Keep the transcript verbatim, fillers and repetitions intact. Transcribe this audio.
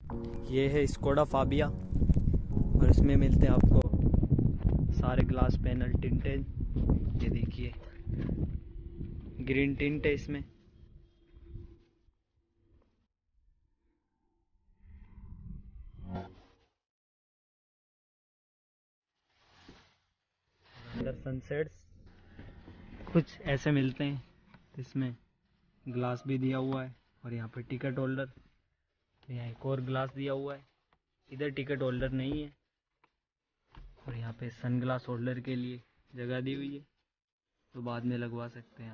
ये है Skoda Fabia और इसमें मिलते हैं आपको सारे ग्लास पैनल टिंटेड। ये देखिए ग्रीन टिंट है इसमें। अंदर सनसेट्स कुछ ऐसे मिलते हैं। इसमें ग्लास भी दिया हुआ है और यहाँ पे टिकट होल्डर, यहाँ एक और ग्लास दिया हुआ है। इधर टिकट होल्डर नहीं है और यहाँ पे सन ग्लास होल्डर के लिए जगह दी हुई है, तो बाद में लगवा सकते हैं।